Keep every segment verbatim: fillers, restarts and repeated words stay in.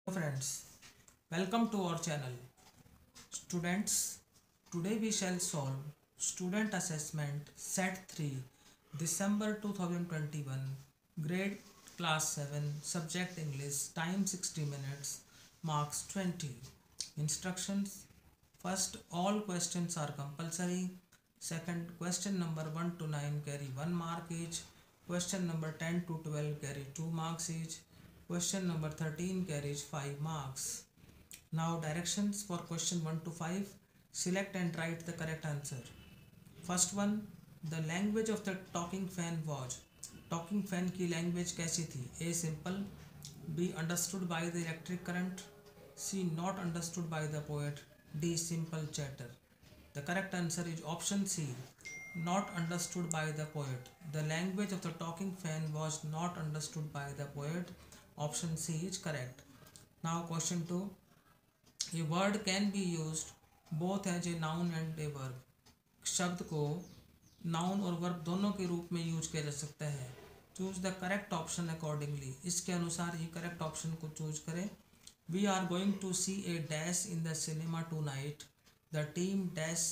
Friends, welcome to our channel. Students, today we shall solve Student Assessment Set three December two thousand twenty-one Grade Class seven Subject English. Time sixty minutes. Marks twenty. Instructions: First, all questions are compulsory. Second, question number one to nine carry one mark each. Question number ten to twelve carry two marks each. Question number thirteen carries five marks. Now directions for question one to five. Select and write the correct answer. First one, the language of the talking fan was. Talking fan की language कैसी थी? A. Simple. B. Understood by the electric current. C. Not understood by the poet. D. Simple chatter. The correct answer is option C. Not understood by the poet. The language of the talking fan was not understood by the poet. Option C is correct. Now question two. A word can be used both as a noun and a verb. शब्द को noun और verb दोनों के रूप में use किया जा सकता है. Choose the correct option accordingly. इसके अनुसार ही करेक्ट ऑप्शन को चूज करें. We are going to see a dash in the cinema tonight. The team dash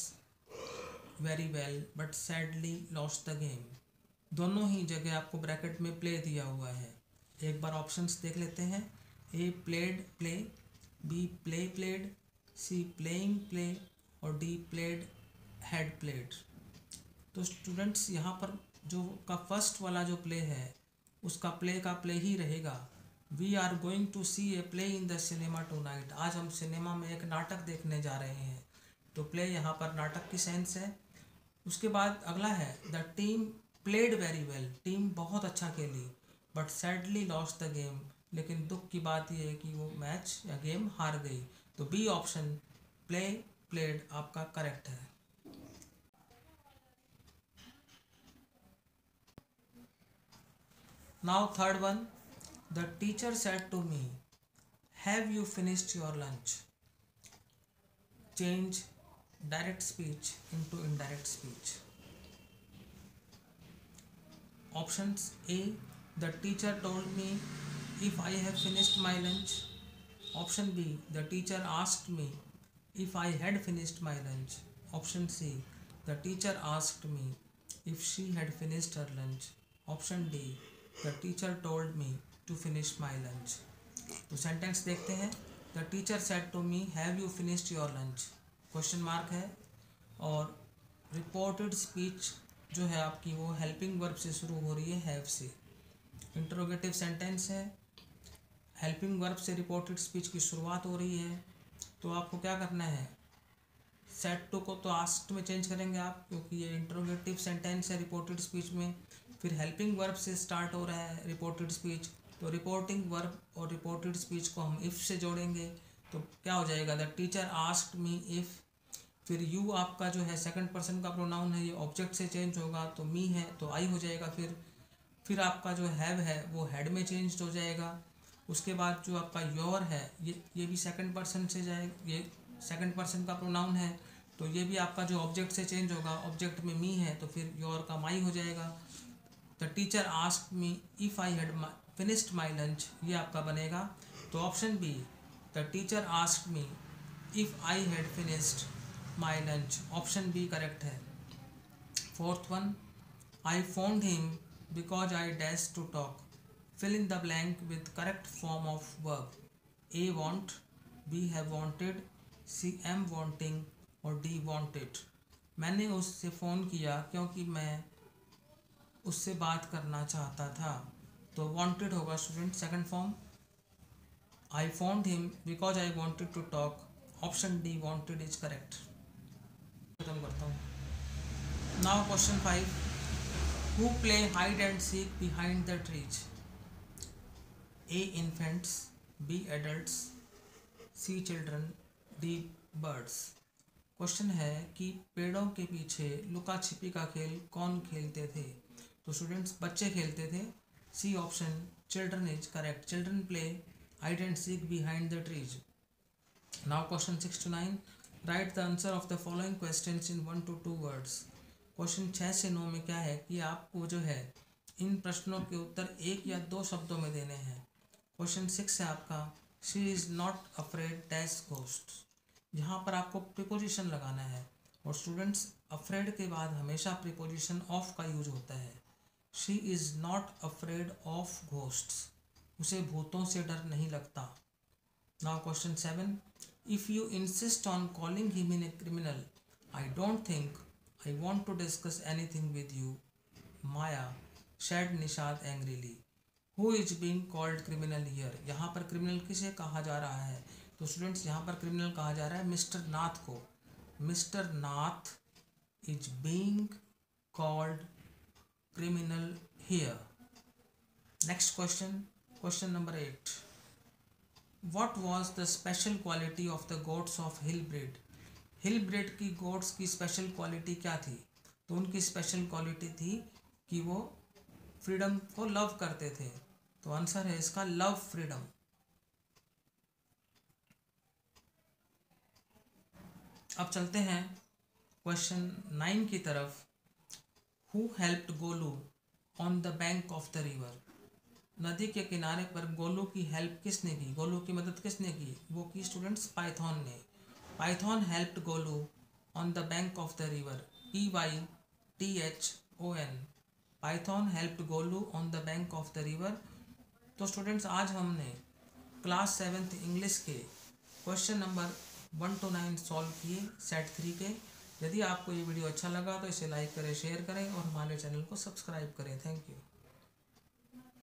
very well but sadly lost the game. दोनों ही जगह आपको ब्रैकेट में प्ले दिया हुआ है. एक बार ऑप्शंस देख लेते हैं. A played play, B play played, C playing play और डी प्लेड हैड प्लेड. तो स्टूडेंट्स यहाँ पर जो का फर्स्ट वाला जो प्ले है उसका प्ले का प्ले ही रहेगा. We are going to see a play in the cinema tonight. आज हम सिनेमा में एक नाटक देखने जा रहे हैं. तो प्ले यहाँ पर नाटक की सेंस है. उसके बाद अगला है the team played very well. Team बहुत अच्छा खेली but sadly lost the game. लेकिन दुख की बात यह है कि वो मैच या गेम हार गई. तो बी ऑप्शन प्ले प्लेड आपका करेक्ट है. Now third one. The teacher said to me have you finished your lunch. Change direct speech into indirect speech. Options A The teacher told me if I have finished my lunch. Option B. The teacher asked me if I had finished my lunch. Option C. The teacher asked me if she had finished her lunch. Option D. The teacher told me to finish my lunch. तो sentence देखते हैं. The teacher said to me have you finished your lunch. Question mark है. और reported speech जो है आपकी वो helping verb से शुरू हो रही है, हैव से. इंटरोगेटिव सेंटेंस है. हेल्पिंग वर्ब से रिपोर्टेड स्पीच की शुरुआत हो रही है. तो आपको क्या करना है, सेट टू को तो आस्क्ड में चेंज करेंगे आप, क्योंकि ये इंटरोगेटिव सेंटेंस है रिपोर्टेड स्पीच में. फिर हेल्पिंग वर्ब से स्टार्ट हो रहा है रिपोर्टेड स्पीच. तो रिपोर्टिंग वर्ब और रिपोर्टेड स्पीच को हम इफ़ से जोड़ेंगे. तो क्या हो जाएगा, the teacher asked me if. फिर यू आपका जो है सेकंड पर्सन का प्रोनाउन है, ये ऑब्जेक्ट से चेंज होगा. तो मी है तो आई हो जाएगा. फिर फिर आपका जो हैव है वो हैड में चेंज हो जाएगा. उसके बाद जो आपका योर है ये ये भी सेकंड पर्सन से जाए, ये सेकंड पर्सन का प्रोनाउन है. तो ये भी आपका जो ऑब्जेक्ट से चेंज होगा. ऑब्जेक्ट में मी है तो फिर योर का माई हो जाएगा. The teacher asked me if I had finished my lunch, ये आपका बनेगा. तो option B, the teacher asked me if I had finished my lunch. Option B correct है. Fourth one. I phoned him because I dash to talk. Fill in the blank with correct form of verb. A want, B have wanted, C am wanting और D wanted. मैंने उससे phone किया क्योंकि मैं उससे बात करना चाहता था. तो wanted होगा student second form. I phoned him because I wanted to talk. ऑप्शन D wanted is correct. खत्म करता हूँ. Now question five. Who play hide and seek behind the trees? A. Infants, B. Adults, C. Children, D. Birds. Question है कि पेड़ों के पीछे लुका छिपी का खेल कौन खेलते थे. तो स्टूडेंट्स बच्चे खेलते थे. C option children is correct. Children play hide and seek behind the trees. Now question six to nine. Write the answer of the following questions in one to two words. Question छः से नौ में क्या है कि आपको जो है इन प्रश्नों के उत्तर एक या दो शब्दों में देने हैं. क्वेश्चन सिक्स है आपका she is not afraid dash ghost, यहाँ पर आपको प्रीपोजिशन लगाना है और स्टूडेंट्स अफ्रेड के बाद हमेशा प्रीपोजिशन ऑफ का यूज होता है। She is not afraid of ghosts, उसे भूतों से डर नहीं लगता। Now question seven, if you insist on calling him in a criminal I don't think I want to discuss anything with you Maya said Nishad angrily. Who is being called criminal here, यहाँ पर criminal किसे कहा जा रहा है? तो students यहाँ पर क्रिमिनल कहा जा रहा है मिस्टर नाथ को। Mister Nath is being called criminal here. Next question, question number eight, what was the special quality of the goats of hill breed. Hill breed की गोड्स की स्पेशल क्वालिटी क्या थी? तो उनकी स्पेशल क्वालिटी थी कि वो फ्रीडम को लव करते थे। तो आंसर है इसका लव फ्रीडम। अब चलते हैं क्वेश्चन नाइन की तरफ। Who helped Golu on the bank of the river, नदी के किनारे पर गोलू की हेल्प किसने की, गोलू की मदद किसने की? वो की स्टूडेंट्स पाइथॉन ने। Python helped Golu on the bank of the river, P Y T H O N, python helped Golu on the bank of the river. तो स्टूडेंट्स आज हमने क्लास सेवेंथ इंग्लिश के question number one to nine solve किए set three के। यदि आपको ये video अच्छा लगा तो इसे लाइक करें, शेयर करें और हमारे चैनल को सब्सक्राइब करें। Thank you.